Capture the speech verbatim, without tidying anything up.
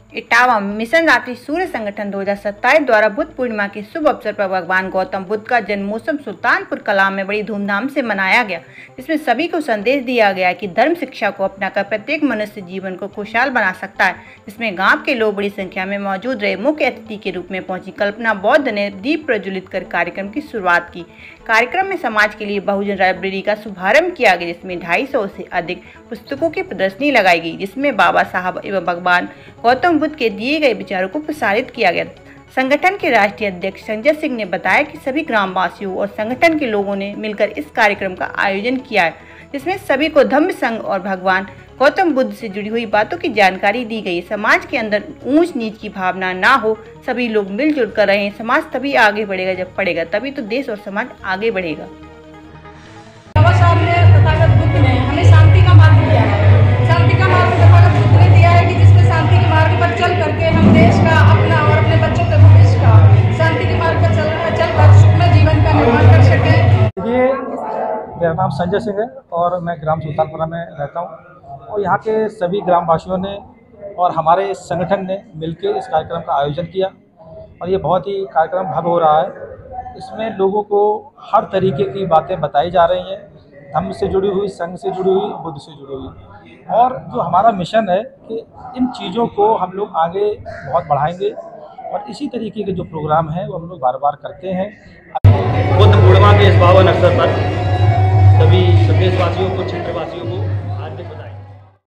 Etawah mission रात्रि सूर्य संगठन दो हज़ार सत्ताईस द्वारा बुद्ध पूर्णिमा के शुभ अवसर पर भगवान गौतम बुद्ध का जन्मोत्सव सुल्तानपुर कलां में बड़ी धूमधाम से मनाया गया, जिसमें सभी को संदेश दिया गया कि धर्म शिक्षा को अपनाकर प्रत्येक मनुष्य जीवन को खुशहाल बना सकता है। जिसमें गांव के लोग बड़ी संख्या में मौजूद रहे। मुख्य अतिथि के रूप में पहुंची कल्पना बौद्ध ने दीप प्रज्वलित कर कार्यक्रम की शुरुआत की। कार्यक्रम में समाज के लिए बहुजन लाइब्रेरी का शुभारंभ किया गया, जिसमें ढाई सौ से अधिक पुस्तकों की प्रदर्शनी लगाई गई, जिसमें बाबा साहब एवं भगवान गौतम बुद्ध के दिए गए विचारों को प्रसारित किया गया। संगठन के राष्ट्रीय अध्यक्ष संजय सिंह ने बताया कि सभी ग्रामवासियों और संगठन के लोगों ने मिलकर इस कार्यक्रम का आयोजन किया है, जिसमें सभी को धम्म संघ और भगवान गौतम बुद्ध से जुड़ी हुई बातों की जानकारी दी गई। समाज के अंदर ऊंच नीच की भावना ना हो, सभी लोग मिलजुल कर रहें। समाज तभी आगे बढ़ेगा जब पढ़ेगा, तभी तो देश और समाज आगे बढ़ेगा। बाबा साहब ने तथागत बुद्ध ने हमें शांति का मार्ग दिया है। शांति का मार्ग तथागत बुद्ध ने दिया है कि जिसमें शांति के मार्ग पर चल करके हम देश का, अपना और अपने बच्चों के भविष्य का शांति के मार्ग पर चल चलकर सुखमय जीवन का निर्माण कर सके। ये मेरा नाम संजय सिंह है और मैं ग्राम सुल्तानपुरा में रहता हूँ और यहाँ के सभी ग्रामवासियों ने और हमारे संगठन ने मिलकर इस कार्यक्रम का आयोजन किया और ये बहुत ही कार्यक्रम भव्य हो रहा है। इसमें लोगों को हर तरीके की बातें बताई जा रही हैं, धर्म से जुड़ी हुई, संघ से जुड़ी हुई, बुद्ध से जुड़ी हुई, और जो हमारा मिशन है कि इन चीज़ों को हम लोग आगे बहुत बढ़ाएंगे और इसी तरीके के जो प्रोग्राम हैं वो हम लोग बार बार करते हैं। बुद्ध पूर्णिमा के इस पावन अवसर पर सभी प्रदेशवासियों को, क्षेत्रवासियों को